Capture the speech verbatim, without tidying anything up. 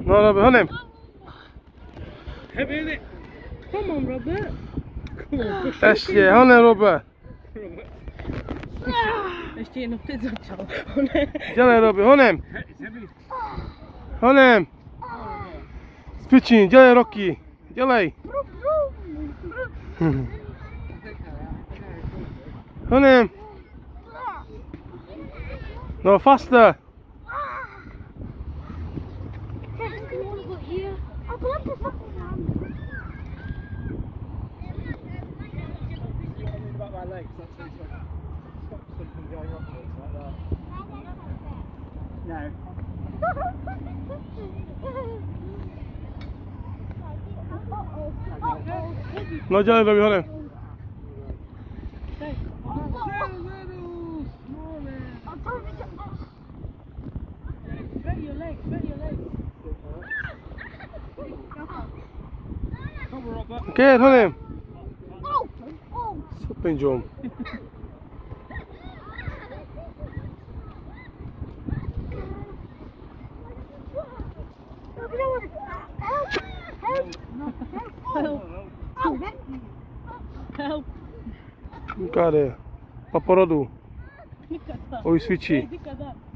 No, Robert, Honem. Heavy, innit? Come on, Robert. Come on, push Ještě, Honem, Robert. Ještě jenom teď začal. Dělej, Robert, Honem. Honem. Cvičím, dělej, Rocky. Dělej. Honem. No, faster. No. No, dělej, Robert, Honem. Spread your legs, spread your legs. Come on, Robert. Okay, Honem. Super jump. Help. Help. Care? Paporodu. Look at that. Oj, cvičí. Look at that.